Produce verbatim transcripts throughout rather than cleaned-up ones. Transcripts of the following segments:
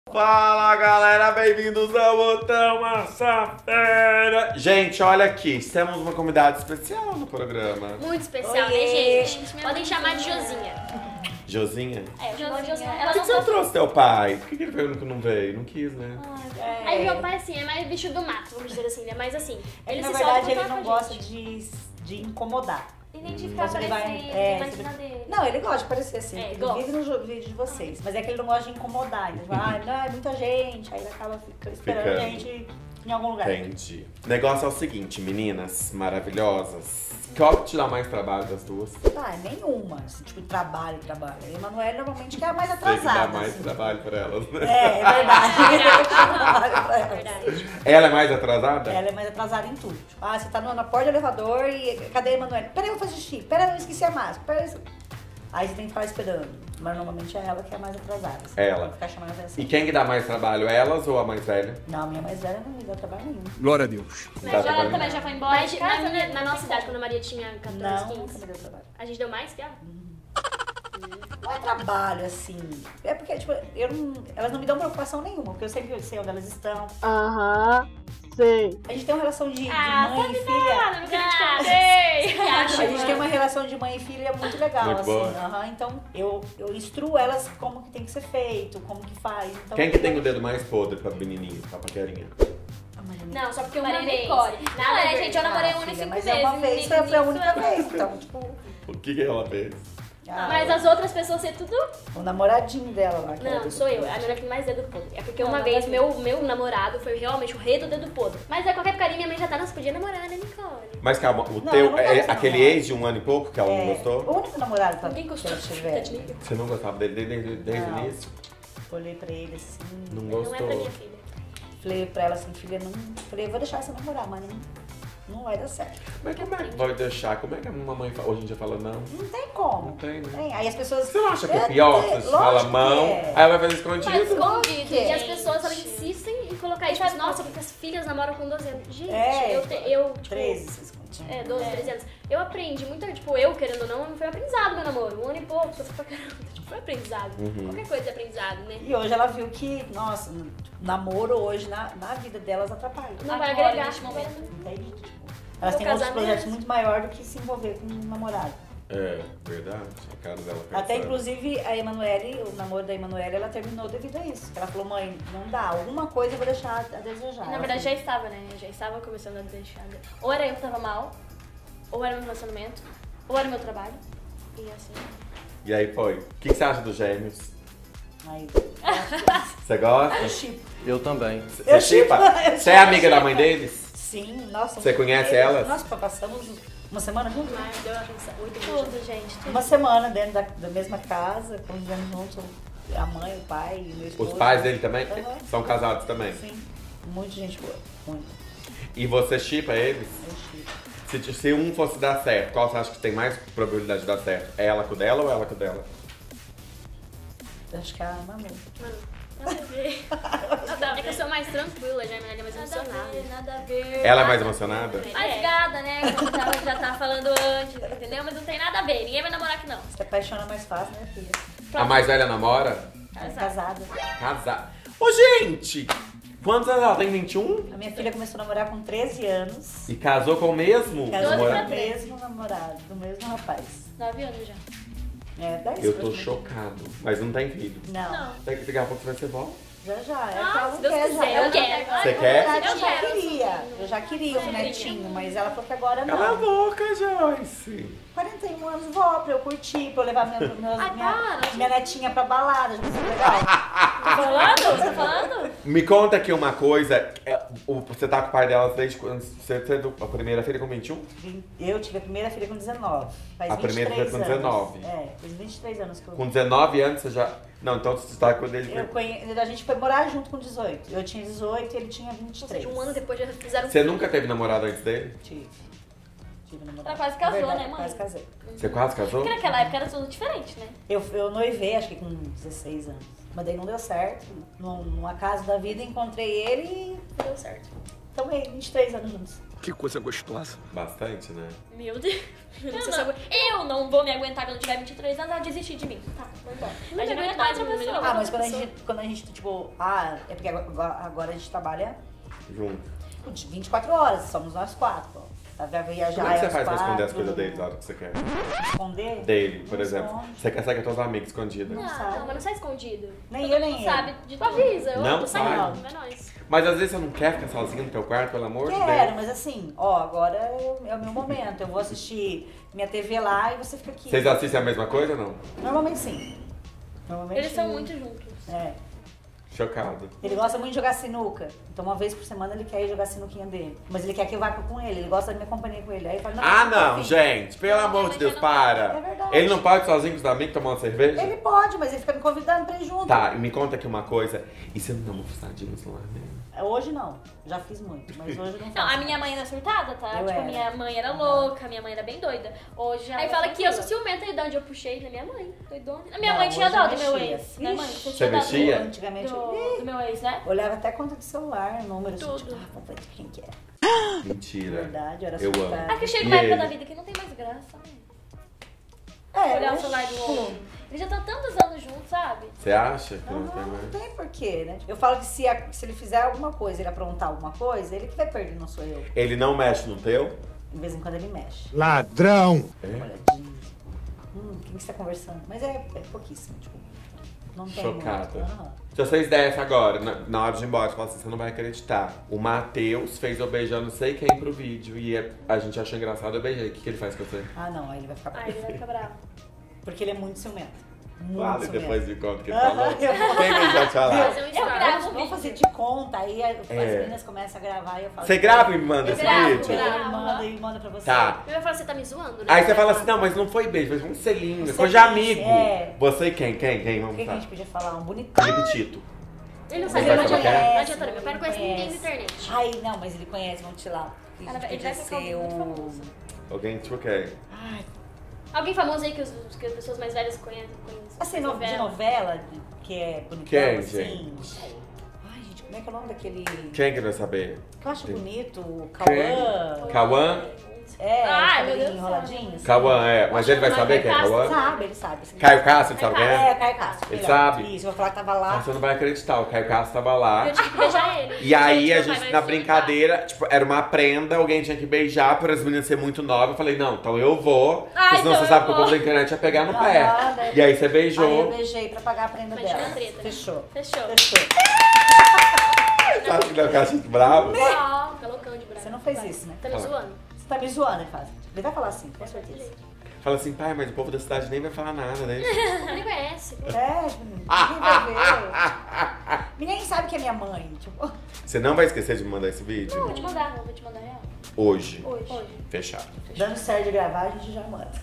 Fala galera, bem-vindos ao Botão Massa Fera! Gente, olha aqui, temos uma convidada especial no programa. Muito especial, Oiê. né, gente? Podem chamar de Josinha. Josinha? É, eu chamo de Josinha. Por que, que você não trouxe teu pai? Por que, que ele veio que não veio? Não quis, né? Ah, é. Aí meu pai, assim, é mais bicho do mato, vamos dizer assim, ele é mais assim. É ele que, se na solta verdade, pra ele falar não com a gosta gente. de, de incomodar. E nem de Hum. ficar Mas ele vai- aparecendo, é, mais ele- na dele. Não, ele gosta de parecer assim. É, ele gosta. vive no jo- vídeo de vocês. Mas é que ele não gosta de incomodar. Ele fala, ah, não, é muita gente. Aí ele acaba fica- esperando Ficando. a gente em algum lugar. Entendi. O negócio é o seguinte, meninas maravilhosas. Qual que te dá mais trabalho das duas? Tá, nenhuma. Assim, tipo, trabalho, trabalho. A Emanuele normalmente que é a mais Sei que atrasada. dá mais assim. trabalho pra elas, né? É, é verdade. Trabalho pra É ela. verdade. Ela é mais atrasada? Ela é mais atrasada em tudo. Tipo, ah, você tá na porta do elevador e cadê a Emanuele? Peraí, eu vou fazer xixi. Peraí, eu esqueci a máscara. Peraí. Aí você tem que ficar esperando. Mas normalmente é ela que é a mais atrasada. Assim, Ela. Tem que ficar chamando a atenção. E quem que dá mais trabalho, elas ou a mais velha? Não, a minha mais velha não me dá trabalho nenhum. Glória a Deus. Dá Mas já, trabalho ela também não. já foi embora. Mas na, minha, na nossa idade, quando a Maria tinha catorze, Não, nunca quinze, me deu trabalho. a gente deu mais que ela? Não é trabalho, assim. É porque, tipo, eu não, elas não me dão preocupação nenhuma, porque eu sempre sei onde elas estão. Aham, sei. A gente tem uma relação de, de Ah, mãe e filha. Ah, não quero te contei! A gente tem uma relação de mãe e filha muito legal, Muito assim. boa. Aham, então, eu, eu instruo elas como que tem que ser feito, como que faz. Então, Quem que tem o dedo mais podre pra menininha, pra paquerinha? A Maria Não, só porque eu Maria namorei. Nicole. Nada a Não, é, ver. gente, eu namorei Ah, um ano e filha, cinco mas meses. é uma vez, nisso foi a eu- única vez. Então, tipo... O que que ela fez? ah, Mas as outras pessoas ser tudo. o namoradinho dela lá. que era Não, do- sou eu. A menina que tem mais dedo podre. É porque Não, uma não vez vai meu, meu namorado foi realmente o rei do dedo podre. Mas é qualquer carinha, minha mãe já tá, nossa, podia namorar, né, Nicole? Mas calma, o Não, eu teu, não é, gosto aquele de namorar. ex de um ano e pouco que ela não É, gostou? o único namorado que Ninguém que gostou. ela Tá tiver. de liga. Você não gostava dele desde, desde, desde o Não. início? Olhei pra ele assim, Não Não é gostou? pra minha filha. falei pra ela assim, filha, não. Falei, eu vou deixar você namorar, mas não, não vai dar certo. Mas como é que vai deixar? Como é que a mamãe fa- hoje em dia fala não? Não tem Não como. tem, né? Tem. Aí as pessoas. Você não acha que é É, pior? é, Você lógico fala que mão, é. aí ela vai fazer Mas escondido? escondido. que é? E as pessoas elas insistem em colocar isso. Tipo, nossa, porque as filhas namoram com doze anos. Gente, É, eu, te, eu tipo, treze, vocês continham. É, doze, treze anos. Eu aprendi muito, tipo, eu querendo ou não, foi aprendizado meu namoro. Um ano e pouco, sofri pra caramba. Tipo, foi aprendizado. Uhum. Qualquer coisa é aprendizado, né? E hoje ela viu que, nossa, tipo, namoro hoje na, na vida delas atrapalha. Não vai Agora, agregar. neste momento. Entende? Tipo, elas Vou têm outros casar projetos mesmo. muito maiores do que se envolver com um namorado. É, verdade. A cara dela Até pensando. inclusive a Emanuele, o namoro da Emanuele, ela terminou devido a isso. Ela falou, mãe, não dá, alguma coisa eu vou deixar a desejar. Na Ela verdade, já falou, estava, né? Já estava começando a deixar. Ou era eu que tava mal, ou era meu relacionamento, ou era meu trabalho. E assim. E aí foi. O que, que você acha dos gêmeos? aí, Você gosta? eu chipo. Eu também. Você Eu chipa? chipo, eu Você é chipo, amiga eu da chipo. mãe deles? Sim, nossa. Você conhece eu- elas? Nossa, passamos uma semana juntos. Mas deu uma risa, oito meses. Tudo, gente. Tudo. Uma semana dentro da, da mesma casa, convivendo juntos, a mãe, o pai e meu esposo. Os pais dele também? Aham. São casados também? Sim, muita gente boa, muito. E você chipa eles? Eu chipo. Se, se um fosse dar certo, qual você acha que tem mais probabilidade de dar certo? É ela com o dela ou ela com o dela? Acho que é a Manu. Mano, nada a ver. Nada a ver. É que eu sou mais tranquila, já, minha é mais Nada a emocionada. ver, nada a ver. Ela é mais emocionada? Mais É. gada, né? Como tava, já tava falando antes, entendeu? Mas não tem nada a ver. Ninguém vai namorar aqui, não. Se apaixona mais fácil, né, filha? A mais velha namora? Ela é casada. Casar. Ô, gente! Quantos anos ela tem? vinte e um? A minha filha começou a namorar com treze anos. E casou com o mesmo? Casou com namorado? o mesmo namorado, do mesmo rapaz. Nove anos já. É, dez Eu tô praticamente. chocado. Mas não tem filho. Não, Não. Daqui daqui a pouco você vai ser vó? já já. É Ah, que ela se não Deus quer, quiser, já. eu Ela- quero. Você Na quer? verdade, eu Eu já quero. queria. Eu já queria um netinho, mas ela falou que agora não. Cala a boca, Joyce. quarenta e um anos, vó, pra eu curtir, pra eu levar meu, meus, Ai, minha, para, minha netinha pra balada, já foi legal. Tá falando? Você tá falando? Me conta aqui uma coisa. é, o- Você tá com o pai dela desde quando? Você teve a primeira filha com vinte e um? Eu tive a primeira filha com dezenove. Faz A vinte e três primeira foi com anos. dezenove. É, faz vinte e três anos que eu. Com dezenove anos você já. Não, então você tá com ele. Eu conhe... A gente foi morar junto com dezoito. Eu tinha dezoito e ele tinha vinte e Ou três. seja, um ano depois já fizeram Você nunca teve namorado antes dele? Tive. Tive namorado. Ela quase casou, Verdade, né, mãe? Quase casei. Você quase casou? Porque naquela época era tudo diferente, né? Eu, eu noivei, acho que com dezesseis anos. Mas daí não deu certo. Num, num acaso da vida, encontrei ele e deu certo. Então, aí, vinte e três anos juntos. Que coisa gostosa. Bastante, né? Meu Deus. Eu não, sei se eu, eu não vou me aguentar quando eu tiver vinte e três anos, ela desistir de mim. Tá, vou embora. Não A gente aguenta aguenta mais mais outra uma pessoa. pessoa. Ah, mas quando a, pessoa. gente, quando a gente, tipo, ah, é porque agora, agora a gente trabalha Junto. putz, vinte e quatro horas, somos nós quatro, pô. Vai viajar. Como é que você às faz pra esconder as quatro, coisas dele na hora que você quer? Esconder? Dele, por Não exemplo. esconde. Você quer sair com as tuas amigas escondidas. Não, sabe. não, mas não sai escondido. Nem Todo eu, mundo nem ele. sabe de Tu tudo. avisa, eu Não tô saindo, sai. é nóis. Mas às vezes você não quer ficar sozinho no teu quarto, pelo amor de Quero, Deus. mas assim, ó, agora é o é o meu momento. Eu vou assistir minha T V lá e você fica aqui. Vocês assistem a mesma coisa ou não? Normalmente sim. Normalmente, Eles são muito juntos. É. Chocado. Ele gosta muito de jogar sinuca. Então uma vez por semana ele quer ir jogar sinuquinha dele. Mas ele quer que eu vá com ele. Ele gosta da minha companhia com ele. Aí eu falo, Ah, eu não, confio. gente. Pelo amor de Deus, para. É verdade. Ele não pode ir sozinho com os amigos tomar uma cerveja? Ele pode, mas ele fica me convidando pra ir junto. Tá, e me conta aqui uma coisa. E você não dá uma frustadinha no celular mesmo? Hoje não. Já fiz muito, mas hoje não faço. Não, a minha mãe era surtada, tá? Eu tipo, era. a minha mãe era louca, a minha mãe era bem doida. Hoje ela Aí é fala que eu sou tranquila. ciumenta e de onde eu puxei na minha mãe. Doidona. A minha Não, mãe tinha hoje dó eu do meu mexia. ex. Né, mãe? Ixi. Você Você tinha dó mexia? do, Antigamente do, eu... do meu ex, né? Olhava até conta de celular, número, assim, Tudo. tipo, ah, vamos ver de quem que é. Mentira. Verdade, eu era Eu surtada. amo. Acho que chega E uma época ele? da vida que não tem mais graça, né? É, Olhar o mas, celular do tipo, outro. Eles já estão tantos anos juntos, sabe? Você acha que Não, não tem não, mais? não tem porquê, né? Eu falo que se, a- se ele fizer alguma coisa, ele aprontar alguma coisa, ele que vai perder, não sou eu. Ele não mexe no teu? De vez em quando ele mexe. Ladrão! É? Olhadinho. Hum, quem que você tá conversando? Mas é, é pouquíssimo, tipo. Não tem Chocada. muito. Aham. Se vocês dessem agora, na, na hora de ir embora, você fala assim, você não vai acreditar. O Matheus fez eu beijando não sei quem pro vídeo e a, a gente achou engraçado, eu beijei. O que, que ele faz com você? Ah, não, aí ele vai ficar Ai, ele vai ficar bravo. Porque ele é muito ciumento. Muito Fala e ciumento. depois me conta o que ele Aham, falou. eu vou- Quem que já te falar? Fazer um Eu story. gravo Vamos vídeo. fazer de conta, aí as É. meninas começam a gravar e eu falo. Você grava e me manda Eu esse gravo, vídeo? gravo. Ele manda e manda pra você. Tá. Eu ia falar, você tá me zoando, né? Aí você fala assim, não, mas não foi beijo, mas um selinho, Um coisa de selinho, amigo. é. Você e quem? Quem? Quem? O Vamos que, que a lá. gente podia falar? Um bonitão. Felipe Tito. Ele não Você sabe, vai não saber adianta. quem é? Não adianta, meu pai não conhece ninguém na Conhece. internet. Ai, não, mas ele conhece, vamos te lá. A Cara, gente ele podia vai ficar ser muito o... famoso. Alguém tipo quem? Ai, Alguém famoso aí que, os, que as pessoas mais velhas conhecem? conhecem assim, no, de novela, de- que é bonitão, Quem, assim. Ai, gente, como é que é o nome daquele... Quem que vai saber? Que eu acho Quem? bonito, o Quem? Cauã. Cauã? É, Ai, o meu Deus cabelinho do enroladinho. céu. assim. Cauã, é. Mas ele vai Mas saber quem é Caio Cauã? Sabe, ele sabe. assim. Caio Castro, sabe quem É, é? o Caio Castro. Ele melhor. sabe? Isso, eu vou falar que tava lá. Ah, você não vai acreditar, o Caio Castro tava lá. Eu tive que beijar ele. E aí Gente, a meu pai gente, vai na surtar. brincadeira, tipo, era uma prenda, alguém tinha que beijar para as meninas ser muito novas. Eu falei, não, então eu vou. Ai, porque senão então você eu sabe que o vou. povo da internet ia pegar no Ah, pé. daí- E aí você Aí eu beijou. beijei pra pagar a prenda Mas dela. tinha treta, né? Fechou. Fechou. Fechou. Sabe que deu caixa de bravo? Ó, fica loucão de bravo. Você não fez isso, né? Tá me zoando? Você tá me zoando, ele fala. Ele vai falar assim, com certeza. Fala assim, pai, mas o povo da cidade nem vai falar nada, né? Ele conhece. É, ninguém vai ver. Ninguém sabe que é minha mãe. Tipo, Você não vai esquecer de me mandar esse vídeo? Vou te mandar, vou te mandar real. Hoje. Hoje. Hoje. Fechado. dando certo de gravar, a gente já manda.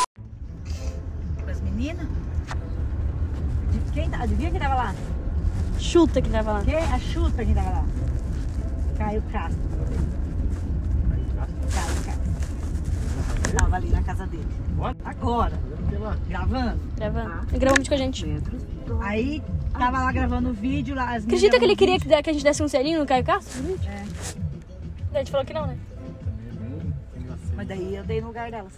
As meninas? De quem tá? Adivinha quem tava lá? Chuta que tava lá. Quem? A Chuta quem tava lá. Caio Castro. Caio Castro. Tava ali na casa dele. Agora. Gravando. Gravando. Ele gravou um vídeo com a gente. Aí tava lá gravando o vídeo lá. As Acredita meninas que ele no queria vídeo. que que a gente desse um selinho no Caio Castro? É. A gente falou que não, né? Mas daí eu dei no lugar delas.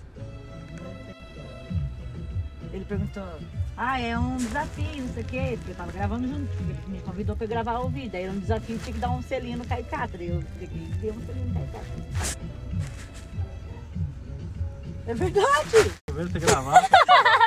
Ele perguntou, ah, é um desafio, não sei o quê, porque eu tava gravando junto, ele me convidou pra eu gravar o vídeo. Aí era um desafio, tinha que dar um selinho no Caio Castro. Eu peguei e dei um selinho no Caio Castro. É verdade! Você gravar?